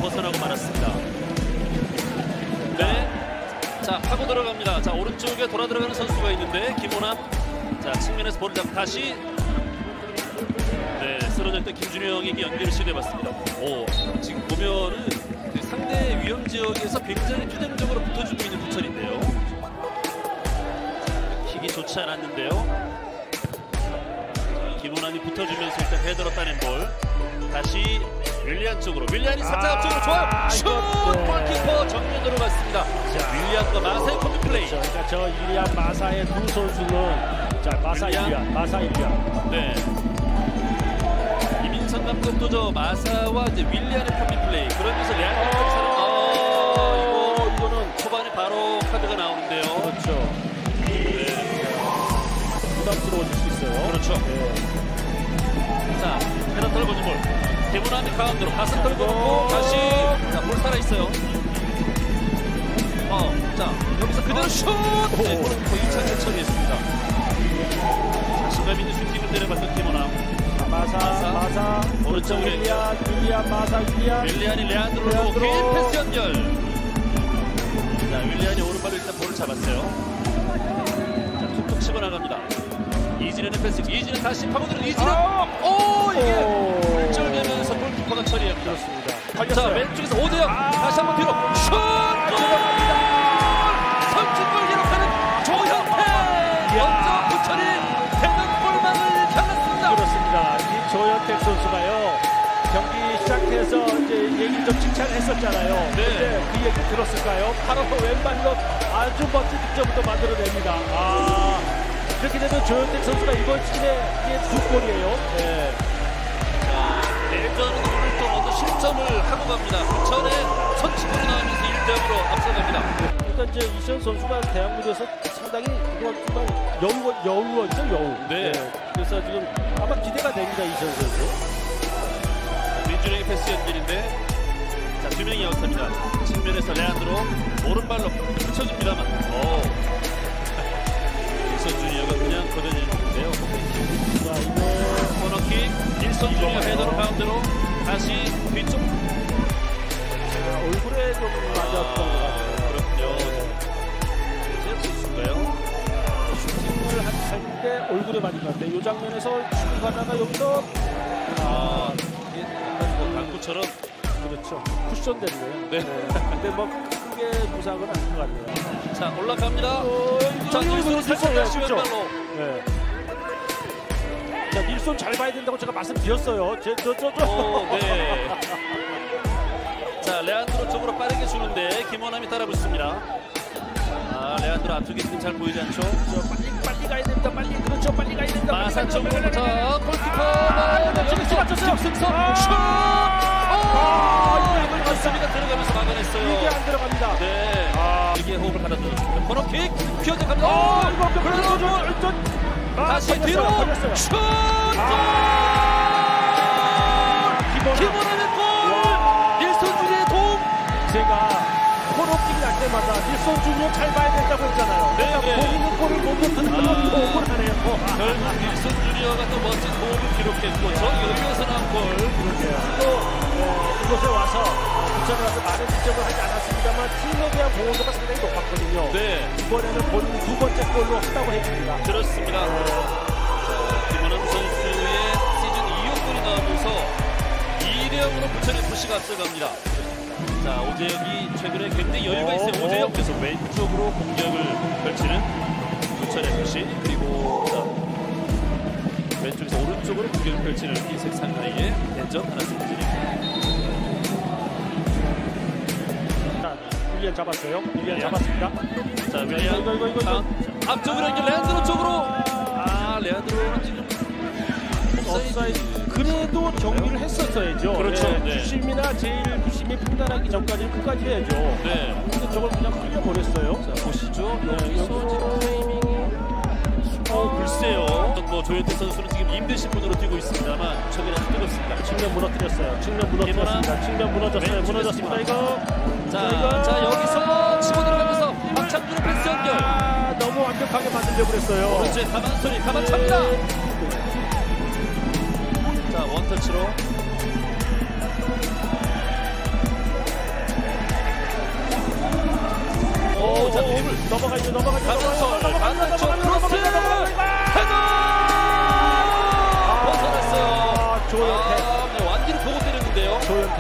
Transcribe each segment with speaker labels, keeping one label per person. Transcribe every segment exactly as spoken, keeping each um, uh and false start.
Speaker 1: 벗어나고 말았습니다. 네. 자, 파고 들어갑니다. 자, 오른쪽에 돌아 들어가는 선수가 있는데 김호남. 자, 측면에서 볼을 잡고 다시 네, 쓰러져 있던 김준영에게 연결을 시도해봤습니다. 오, 지금 보면은 그 상대 위험 지역에서 굉장히 투쟁적으로 붙어주고 있는 부천인데요. 킥이 좋지 않았는데요. 자, 김호남이 붙어주면서 일단 헤더로 따낸 볼. 다시 윌리안 쪽으로. 윌리안이 살짝
Speaker 2: 아,
Speaker 1: 앞쪽으로 좋아요. 슛!
Speaker 2: 네.
Speaker 1: 골키퍼 정면으로 갔습니다. 자, 윌리안과 마사의 콤비 플레이.
Speaker 2: 그러니까 저 윌리안 마사의 두 선수는 자 마사
Speaker 1: 윌리안.
Speaker 2: 윌리안, 마사 윌리안.
Speaker 1: 네. 이민선 감독도 저 마사와 이제 윌리안의 콤비 플레이. 그러면서 레알 감독 사람. 어, 이거 이거는 초반에 바로 카드가 나오는데요.
Speaker 2: 그렇죠.
Speaker 1: 네.
Speaker 2: 부담스러워질 수 있어요.
Speaker 1: 그렇죠.
Speaker 2: 네.
Speaker 1: 자, 헤더 떨궈준 볼. 대문함이 가운데로 가슴 떨고 놓고 다시 자, 볼 살아 있어요. 어, 자 여기서 그대로 슛! 네, 볼은 거의 차게 처리했습니다. 자신감 있는 슈팅을 때려봤던 김호남.
Speaker 2: 마사,
Speaker 1: 마사.
Speaker 2: 마사,
Speaker 1: 오른쪽
Speaker 2: 윌리안, 윌리안, 마사, 윌리안.
Speaker 1: 윌리안이 레안드로로
Speaker 2: 레안드로.
Speaker 1: 긴 패스 연결. 자, 윌리안이 오른발로 일단 볼을 잡았어요. 자, 툭툭 치고 나갑니다. 이진현의 패스. 이진현 다시 파고드는 이진현.
Speaker 2: 아!
Speaker 1: 오, 이게
Speaker 2: 오.
Speaker 1: 굴절되면서 골키퍼가 처리합니다.
Speaker 2: 그렇습니다.
Speaker 1: 자,
Speaker 2: 걸렸어요.
Speaker 1: 왼쪽에서 오대영.
Speaker 2: 아.
Speaker 1: 다시 한번 뒤로 슛! 골! 선취골 기록하는 조현태. 먼저 부천이 대전골망을 향했습니다.
Speaker 2: 그렇습니다. 이 조현택 선수가요. 경기 시작해서 이제 얘기 좀 칭찬했었잖아요.
Speaker 1: 네.
Speaker 2: 근데 그 얘기 들었을까요? 바로 왼발로 아주 멋진 득점부터 만들어냅니다. 아, 이렇게 되면 조현택 선수가 이번 시즌에 이게 두 골이에요. 네.
Speaker 1: 자, 대전은 오늘 또 먼저 실점을 하고 갑니다. 부천의 선취골이 나오면서 일 대 영으로 앞서갑니다.
Speaker 2: 일단 이제 이시현 선수가 대한민국에서 상당히 이거 정말 여우, 여우였죠, 여우.
Speaker 1: 네.
Speaker 2: 그래서 지금 아마 기대가 됩니다, 이시현 선수.
Speaker 1: 민준영의 패스 연결인데 자, 두 명이 아웃합니다. 측면에서 레안드로 오른발로 붙여줍니다만 오. 일선 주니어가 그냥 걷어내는데요.
Speaker 2: 자, 이거
Speaker 1: 코너킥 일선 주니어 헤더로 가운데로 다시 뒤쪽.
Speaker 2: 자, 얼굴에 좀 맞았던 것 같아요.
Speaker 1: 그렇군요. 제 선수인가요?
Speaker 2: 슈팅을 할 때 얼굴에 맞은 것 같아요. 이 장면에서 슈팅 가다가 여기서
Speaker 1: 아, 이게 약간 뭐 당구처럼.
Speaker 2: 그렇죠. 쿠션 됐네요.
Speaker 1: 네.
Speaker 2: 근데 뭐 크게 부상은 아닌 것 같네요.
Speaker 1: 자, 올라갑니다.
Speaker 2: 어,
Speaker 1: 자,
Speaker 2: 이거,
Speaker 1: 닐손
Speaker 2: 이거
Speaker 1: 살짝 다시
Speaker 2: 그렇죠.
Speaker 1: 왼발로.
Speaker 2: 네. 자, 닐손 잘 봐야 된다고 제가 말씀드렸어요. 저, 저, 저, 저.
Speaker 1: 오, 네. 자, 레안드로 쪽으로 빠르게 주는데 김원함이 따라 붙습니다. 아, 레안드로 앞쪽에 지금 잘 보이지 않죠?
Speaker 2: 저 빨리 빨리 가야 됩니다. 빨리 그렇죠. 빨리 가야 됩니다.
Speaker 1: 마산
Speaker 2: 빨리 가야
Speaker 1: 쪽으로
Speaker 2: 됩니다.
Speaker 1: 자, 골키퍼
Speaker 2: 아, 네,
Speaker 1: 여기서
Speaker 2: 맞췄어요.
Speaker 1: 승성
Speaker 2: 아.
Speaker 1: 슛!
Speaker 2: 아,
Speaker 1: 오!
Speaker 2: 이게
Speaker 1: 맞습니다. 들어가면서 막아냈어요.
Speaker 2: 이게 안 들어갑니다.
Speaker 1: 네.
Speaker 2: 아.
Speaker 1: 이게 호흡을 받아들였습니다. 코너킥 휘어져 갑니다.
Speaker 2: 아, 이거 몇
Speaker 1: 그래도
Speaker 2: 번
Speaker 1: 골!
Speaker 2: 저, 아,
Speaker 1: 다시
Speaker 2: 걸렸어요,
Speaker 1: 뒤로
Speaker 2: 걸렸어요.
Speaker 1: 슛!
Speaker 2: 아.
Speaker 1: 골! 김원함의 골! 일선 주리의 도움!
Speaker 2: 제가 코너킥이 날 때마다 일선 주니어 잘 봐야 된다고 했잖아요.
Speaker 1: 네,
Speaker 2: 그러니까
Speaker 1: 네.
Speaker 2: 본인은 골을 못 넣는
Speaker 1: 아.
Speaker 2: 도움을 하네요.
Speaker 1: 결국 일선 주니어가 또 멋진 도움을 기록했고 저 여기에서 나온 골.
Speaker 2: 또 어, 이곳에 와서 부천에 와서 많은 득점을 하지 않았습니다만 팀에 대한 공헌도가 상당히 높았거든요.
Speaker 1: 네,
Speaker 2: 이번에는 본인 두 번째 골로 한다고 해줍니다.
Speaker 1: 그렇습니다. 자, 김원함 선수의 시즌 이 호 골이 나오면서 이 대 영으로 부천 에프씨가 앞서갑니다. 자, 오재혁이 최근에 굉장히 여유가 있어요.
Speaker 2: 어,
Speaker 1: 오재혁 그래서 왼쪽으로 공격을 펼치는 부천 에프씨 그리고 자, 왼쪽에서 오른쪽으로 공격을 펼치는 흰색 상하이의 대전 하나생명입니다.
Speaker 2: 자, 윌리안 잡았어요. 윌리안
Speaker 1: 네.
Speaker 2: 잡았습니다.
Speaker 1: 자, 윌리안
Speaker 2: 이거, 이거, 이거, 이거.
Speaker 1: 아, 앞쪽으로 이제 레안드로 쪽으로. 아, 레안드로는 지금
Speaker 2: 업사이드. 그래도 정리를 했었어야죠.
Speaker 1: 그렇죠.
Speaker 2: 네.
Speaker 1: 네.
Speaker 2: 주심이나 제일 부심이 판단하기 전까지는 끝까지 해야죠.
Speaker 1: 네.
Speaker 2: 근데 저걸 그냥 흘려버렸어요.
Speaker 1: 자, 보시죠.
Speaker 2: 네,
Speaker 1: 여기서
Speaker 2: 여기서
Speaker 1: 지금 타이밍이 어, 글쎄요. 뭐 조현태 선수는 지금 힘드신 분으로 뛰고 있습니다만 저기 아주 뜨겁습니다.
Speaker 2: 측면 무너뜨렸어요. 측면 무너뜨렸습니다. 측면 무너졌어요.
Speaker 1: 왼쪽에
Speaker 2: 무너졌습니다. 이거.
Speaker 1: 자,
Speaker 2: 이거.
Speaker 1: 자 여기서 치고 들어가면서 박찬준의 패스 연결.
Speaker 2: 아, 너무 완벽하게 만들려고 그랬어요.
Speaker 1: 오른쪽에 가만소리 가만 찹니다. 자, 원터치로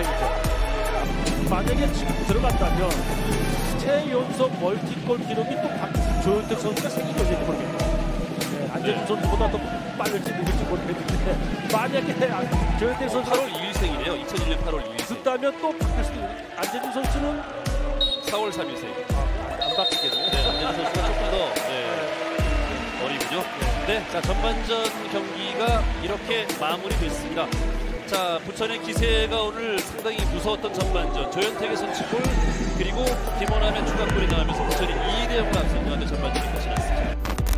Speaker 2: 팽팽이죠. 만약에 지금 들어갔다면 최연속 멀티골 기록이 또 바뀌어서 조현택 선수가 생기게 모르겠네요. 네, 안재준 선수보다 더 빠를지 늦을지 모르겠는데 만약에 조현택 선수가
Speaker 1: 팔월 이일생이네요. 이천일 년 팔월 이일생.
Speaker 2: 그렇다면 또 바뀔 수도 있는. 안재준 선수는
Speaker 1: 사월 삼일생.
Speaker 2: 아, 안 바뀌겠네요.
Speaker 1: 네, 안재준 선수가 조금 더 네, 어리군요. 네, 자 전반전 경기가 이렇게 마무리됐습니다. 자, 부천의 기세가 오늘 상당히 무서웠던 전반전. 조현택의 선취골 그리고 김원함의 추가골이 나오면서 부천이 이 대 영으로 앞서가는 전반전이 끝이 났습니다.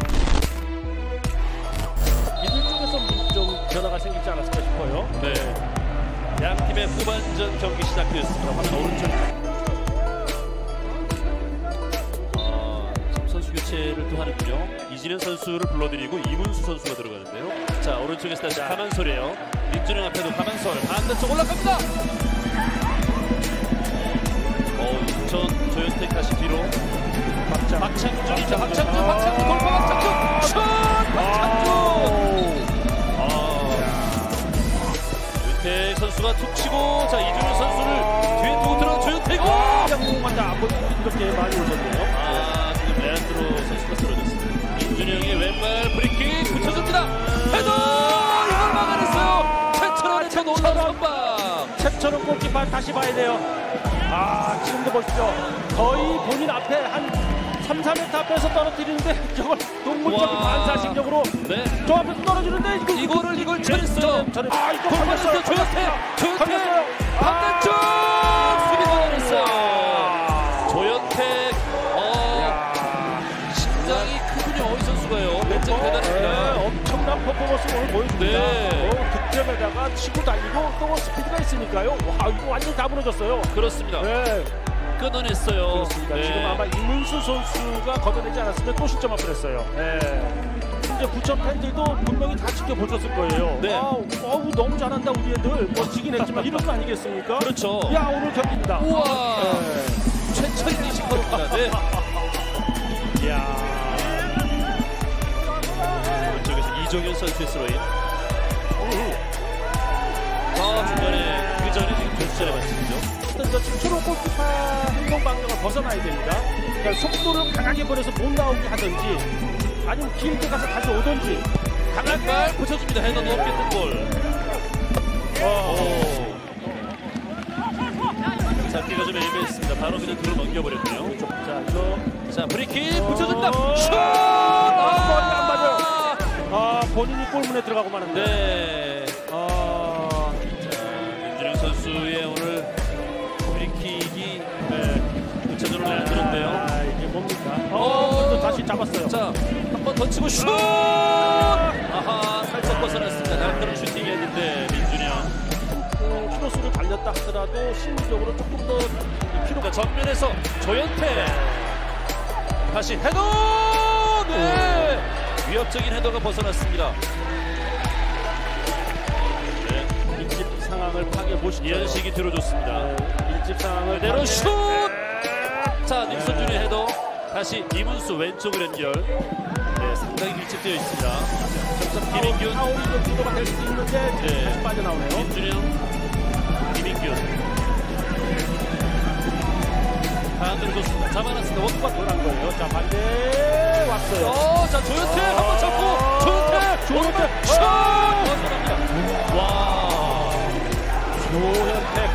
Speaker 2: 이들 쪽에서 좀 변화가 생기지 않았을까 싶어요.
Speaker 1: 네, 양 팀의 후반전 경기 시작되었습니다. 화면 오른쪽. 아, 지금 선수 교체를 또 하는군요. 이진현 선수를 불러드리고 이문수 선수가 들어가는데요. 자, 오른쪽에서 다시 가만솔이에요. 민준영 앞에도 가만솔 반대쪽 올라갑니다. 어, 전 조현택 다시 뒤로.
Speaker 2: 박장.
Speaker 1: 박창준이죠. 박창준, 박창준 돌파 박창준 슛! 박창준. 아, 조현택 선수가 툭 치고 자 이준호 선수를 뒤에 두고 들어간 조현택.
Speaker 2: 양궁만다 안 보이고 이렇게 많이 오셨네요.
Speaker 1: 아, 지금 레안드로 선수가 쓰러졌습니다. 민준영의 왼발 브리킥 붙여줍니다. 헤더! 이걸 막아냈어요. 최철원의 첫 놀라운 선방.
Speaker 2: 최철원 골키퍼 다시 봐야 돼요. 아, 지금도 보십시오. 거의 본인 앞에 한 삼, 사 미터 앞에서 떨어뜨리는데 저걸 동물적인 반사식력으로
Speaker 1: 네.
Speaker 2: 저 앞에서 떨어지는데 이거,
Speaker 1: 이거를 이걸 처리했어요.
Speaker 2: 저는
Speaker 1: 아, 이거 걸렸어요. 조현택. 조현택.
Speaker 2: 걸렸어요.
Speaker 1: 반대쪽
Speaker 2: 아,
Speaker 1: 수비 걸어냈어요.
Speaker 2: 아,
Speaker 1: 조현택. 어, 심장이 크군요. 이 선수가요. 굉장히 대단합니다.
Speaker 2: 네, 엄청난 퍼포먼스 오늘 보여줍니다.
Speaker 1: 네.
Speaker 2: 어, 득점에다가 치고 달리고 또 스피드가 있으니까요. 와, 이거 완전히 다 무너졌어요.
Speaker 1: 그렇습니다.
Speaker 2: 네.
Speaker 1: 끊어냈어요.
Speaker 2: 그렇습니다.
Speaker 1: 네.
Speaker 2: 지금 아마 이문수 선수가 걷어내지 않았으면 또 실점할 뻔했어요. 네. 이제 부천 팬들도 분명히 다 지켜보셨을 거예요.
Speaker 1: 네.
Speaker 2: 아, 어우, 너무 잘한다 우리 애들. 뭐 지긴 했지만 이런 거 아니겠습니까?
Speaker 1: 그렇죠.
Speaker 2: 야, 오늘 경기입니다.
Speaker 1: 우와.
Speaker 2: 네.
Speaker 1: 최철인 이십팔입니다. 네.
Speaker 2: 이야.
Speaker 1: 왼쪽에서 이종현 선수의 스로인. 아, 중간에 그 전에 지금 조수전에 맞습니다.
Speaker 2: 어떤 저 춤추는 골키퍼 행동 방향을 벗어나야 됩니다. 그러니까 속도를 강하게 보내서 못 나오게 하든지 아니면 길게 가서 다시 오든지 강하게
Speaker 1: 왼발 붙여줍니다. 헤더 높게 뜬 골.
Speaker 2: 어.
Speaker 1: 잡기가 좀 애매했습니다. 바로 그냥 뒤로 넘겨버렸네요.
Speaker 2: 자, 이거
Speaker 1: 자, 브리킥 붙여준다.
Speaker 2: 어.
Speaker 1: 슛!
Speaker 2: 아, 머리가 안 맞아요. 아, 본인이 골문에 들어가고 마는데.
Speaker 1: 네.
Speaker 2: 아,
Speaker 1: 자, 민준영 선수의 오늘 브리킥이 네, 구체적으로 나왔는데요.
Speaker 2: 아, 이게 뭡니까?
Speaker 1: 어.
Speaker 2: 어, 또 다시 잡았어요.
Speaker 1: 자, 한 번 더 치고 슛! 아하, 살짝 벗어났습니다. 날카로운 슈팅이었는데 민준영.
Speaker 2: 어, 크로스를 달렸다 하더라도 심리적으로 조금 더
Speaker 1: 필요가 전면에서 조현태 다시 헤더! 네! 위협적인 헤더가 벗어났습니다. 네.
Speaker 2: 일집 상황을 파괴 보시죠.
Speaker 1: 이현식이 들어줬습니다.
Speaker 2: 일집 상황을
Speaker 1: 그대로
Speaker 2: 파괴-
Speaker 1: 슛! 자, 닉선준의 헤더 다시 이문수 왼쪽으로 연결. 네, 상당히 밀집되어 있습니다. 점점 김인균,
Speaker 2: 파울이 좀 주도가 될 수도 있는데
Speaker 1: 네.
Speaker 2: 다시 빠져나오네요.
Speaker 1: 민준영, 김인균. 반대로 좋습니다. 잡아놨습니다. 원과
Speaker 2: 돌아간 거예요. 자, 반대 왔어요.
Speaker 1: 어, 자, 조현태 한 번 잡고 조현태!
Speaker 2: 조현태!
Speaker 1: 슛! 벗어납니다. 와.
Speaker 2: 조현택.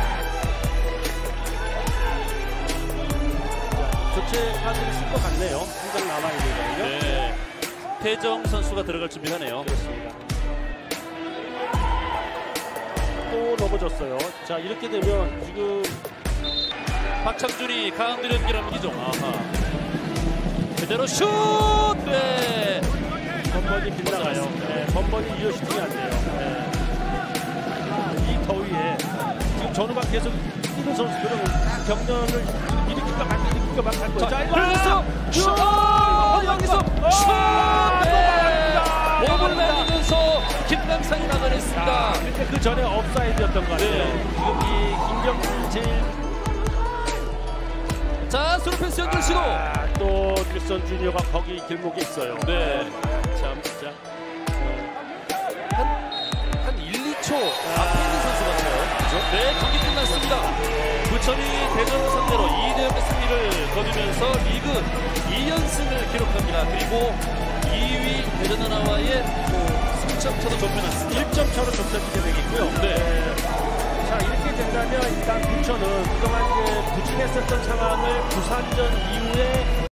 Speaker 2: 교체 카드를 쓸 것 같네요. 한 장 남아있는 거예요.
Speaker 1: 네. 태정 선수가 들어갈 준비하네요.
Speaker 2: 그렇습니다. 또 넘어졌어요. 자, 이렇게 되면 지금
Speaker 1: 박창준이 가운데로 연결하는 기종. 아하. 그대로 슛! 네.
Speaker 2: 번번이 빗나가요. 네, 번번이 이어 슈팅이 안 돼요. 네. 이 더위에 지금 전후반 계속 뛰는 선수들은 다 경련을 일으킬까 말까 일으킬까 말까 할 거예요.
Speaker 1: 자,
Speaker 2: 이거
Speaker 1: 흘렀어! 슛! 어, 여기서 슛! 네. 몸을 내리면서 김남상이 막아냈습니다.
Speaker 2: 아, 근데 그 전에 업사이드였던 것 같아요.
Speaker 1: 네.
Speaker 2: 지금 이 김경진 제일
Speaker 1: 자, 스루 패스 연결 시도.
Speaker 2: 아, 또 윌슨 주니어가 거기 길목에 있어요.
Speaker 1: 네.
Speaker 2: 참 진짜.
Speaker 1: 한, 한 일, 이 초 앞에 있는 선수 같아요. 네, 경기 끝났습니다. 있습니다. 부천이 대전을 상대로 이 대 영의 승리를 거두면서 리그 이 연승을 기록합니다. 그리고 이 위 대전 하나와의 뭐 승점차도 좁혀놨습니다.
Speaker 2: 일 점 차로 좁혀지게 되겠고요.
Speaker 1: 네.
Speaker 2: 네. 자, 이렇게 된다면 일단 부천은 그동안 이제 부진했었던 상황을 부산전 이후에